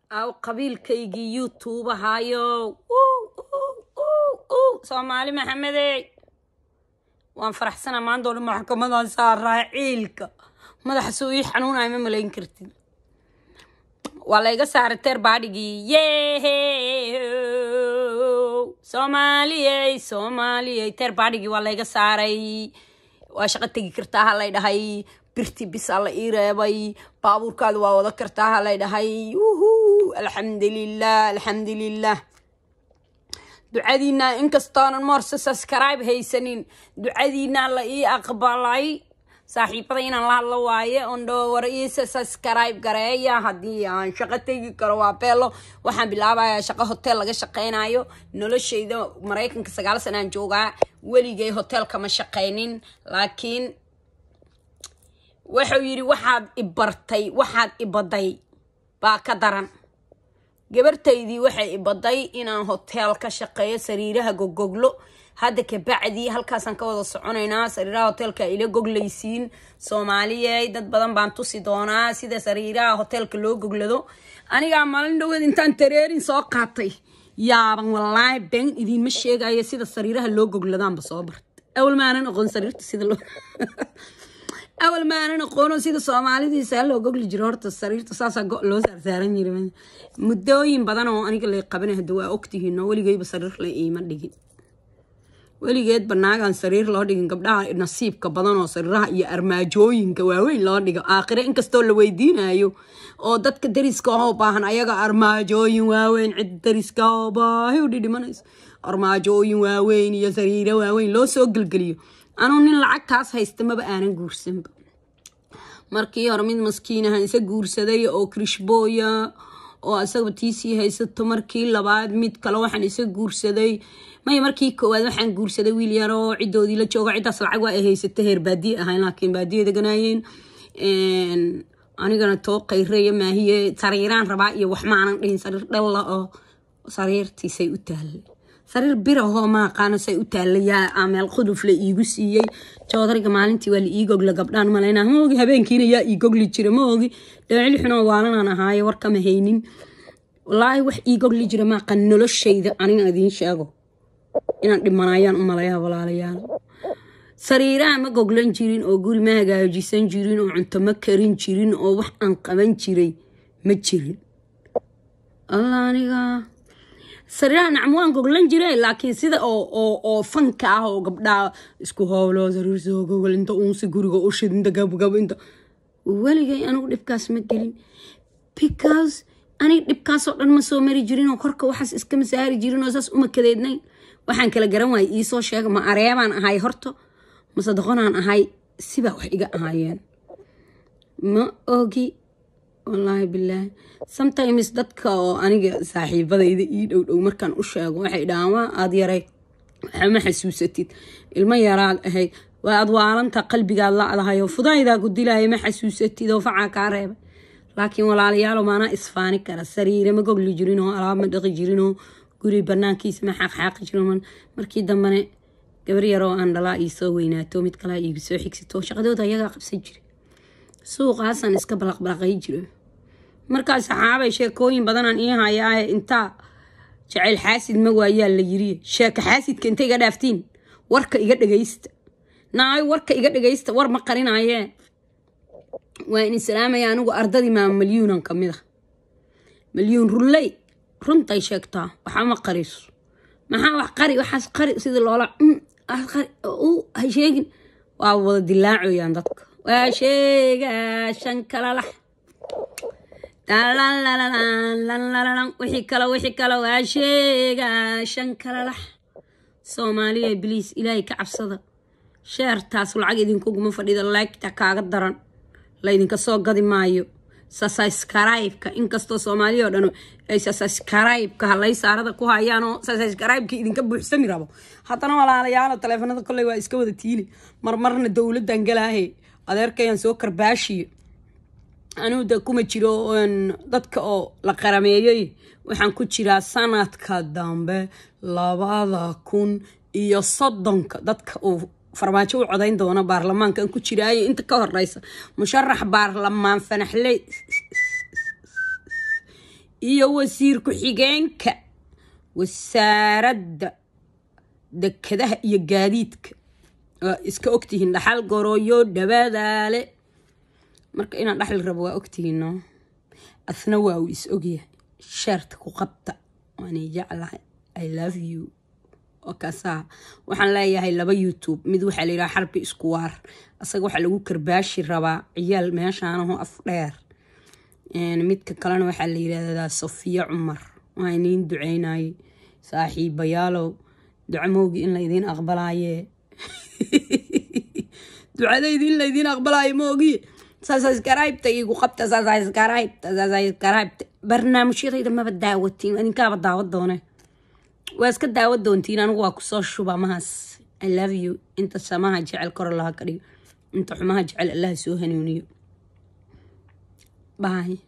أو قبيل كيجي يوتيوب هايو سومالي محمدي وان فرح سنة ما عنده المحكمة صار راعيلك ما حسوي حنون عم ملاين كرتين والله يقصر التر بعدي سومالي تر بعدي والله يقصري واشقتي كرتها الله يدهي برتي بس الله إيرابي بابور كادوا وذكرتها الله يدهي الحمد لله دعادينا إنك ستان المرس سكرايب هي سنين دعادينا الله إيه أقبلي صاحبين الله وايه أندو ورئيس سكرايب قرية هدي عن شقتي كروا بيلو وحن بلعبة شقة هوتيل لقى شقين أيو نلش إذا مريكن كسجال سنة جوجا ولي جاي هوتيل كما شقينين لكن وحيري واحد إبضي باكدران gabartaydii waxay ibaday inaan hotel ka shaqeeyo sariiraha gogoglo hadda ka bacdi halkaas aan ka wada soconaynaa sariiraha hotelka ila goglaysiin Soomaaliyeed dad badan baan tusi doonaa sida sariiraha hotelka loo goglado aniga maalin dhaweed intaan tareerin soo qaatay yaaban wallahi been idin ma sheegayo sida sariiraha loo gogladaan ba soo bart awal ma aanan aqoon sariirta sida loo أول ما أنا نقولون سيد الصومالي دي سألوا قبل جرارة السرير تصاصا لو سارين يرمن مدوين بدنوا أنا كل قبنا هدواء أكتي هنا ولي جاي بسرير لي ما دقين ولي جيت بناء عن سرير لا دقين قبلها نصيب كبدنوا سريرها يا أرماجوين كواوين لا دقين آخر إنك استول ويدين أيو أو دتك دريس كهوبا هنا أيها أرماجوين واوين عد دريس كهوبا هيو دي مناس أرماجوين واوين يا سرير واوين لو سوق القليو أنا نين العكاس هيستمع بأنا جورسن مركي هرمين مسكينة هنسا جورسداي أو كريشبويا أو أسا بتيسي هيست مركي لبعد ميت كلاو هنسا جورسداي ما يمركي كواد حن جورسداي ويليارو عدو دي لتشوق عدا صلعوا هيست هير بدي هاي لكن بدي دجناين أنا جنا توقع الريا ما هي سريران رباعي وحمانا لين سرير الله سرير تيسي وتهل سرير بيره هو ما قانو سي وتاليا عمل خدوف لا iigu siiyay joodariga maalintii waa la ii gogla gabdhaan maleena moogi habeenkiina yaa ii gogli jiray moogi dhaacil xuna waalan ahaay war kama haynin wallahi wax ii gogli jiray ma qan noloshayda aniga adin sheego inaan dhimanayaan u maleeyaa walaalayaal sariiraha ma goglan jirin oo guri ma hagaajisan jirin oo cunto ma karin jirin oo wax aan qaban jiray ma jirin allah aniga سريان نعموان قولن جري لكن سيدا أو فنكا أو قبدا اسكو هاولا سرير سو قول انت أونسي قوريغا أشد انت قاب انت ووالي جاي أنا قلبكاس مكرين because أنا قلبكاس وقلن مسو ماري جرين وخوركا وحاس اسكا مساري جرين واساس كديدنين وحان كلا قران واي إيسو شاك ما أريابان أهاي هورتو ما صدقونان أهاي سيبا وحيقا أهايان ما أوكي والله بالله sometimes dadka aniga saaxiibadayda ii dhow markaan u sheego waxay dhaawaa aad yaray ma xasuusatid ilma yaraad ahay waa adwaalanta qalbiga la adahayo fudayda ku dilay ma xasuusatid oo faca ka reebay laakiin walaalayaal maana isfaani kara sariir ma gogli jirin oo alaab ma dhaqi jirin oo guri banaankiisa ma xaqxaq jirin markii dambana gabar yar oo aan dhalaa ii soo weynaato mid kale iigu soo xigsato shaqadooda ayaga qabsan jiray suuqaasan iska balaqbalaqay jiray markaas saxaabay sheekooyin badan aan hayaa inta jacayl xaasid ma waayaa la yiri sheeka xaasidka inta iga dhaaftiin warka iga dhageysta naay warka iga dhageysta war ma qarinaaye waa in salaamaya anigu ardadii ma milyuunan kamida milyuun rulay runtay sheegtaa waxa ma qariso maxaa wax qari waxaas qari sida loola qari oo hay sheegin waa wada dilaacayaan dadka waa sheega shan kala lah la wixii kala waa sheega shan kala lah Soomaaliya please ilaahay ka cabsada sheertaas lacag idinku guma fadhida like-ta kaaga daran la idinka soo gadi maayo subscribe-ka inkastoo Soomaaliya oo dhan ay subscribe-ka halay saarada ku hayaan oo subscribe-ka idinka buuxsami rabo haddana walaalayaal telefoonada kulay waa iska wada tiili marmarna dawladdan galaahay adeerkayaan soo karbaashi أنا وده كم تجرو ضدك أو لقرمية وحن كتير سنة كدامبه لبعض كون يصدق ضدك أو فرماتشو عدين دونا برلمان كان كتير أي أنت كهر رئيس مشرح برلمان فنحلي iyo wasiir ku-xigeenka wasaaradda dekedaha iyo gaadiidka iska ogtihiin dhaxal gorooyo dhawaadaale marka inaan dhaxli rabo waa ogtihiin no asna waa uu is ogyahay sheerta ku qabta waana jeclahay I love you وكاسا waxaan leeyahay laba YouTube mid waxa la yiraahdaa xarbi isku waar asaga waxa lagu karbaashi rabaa ciyaal meeshaan oo af dheer midka kalena waxa la yiraahdaa Safiya Umar waaniin duceynay saaxiibayaalo ducamoogi in la idin aqbalaaye ducadaydi in la idin aqbalaaye moogi subscribe igu qabta subscribe barnaamijyadayda ma badaawatiin adinka badaawad doonay واسكت داود دونتين أنا واقصة شوبا ماس I love you أنت سماها جعل كر الله كريم أنت حماها جعل الله سوهني ونيو باي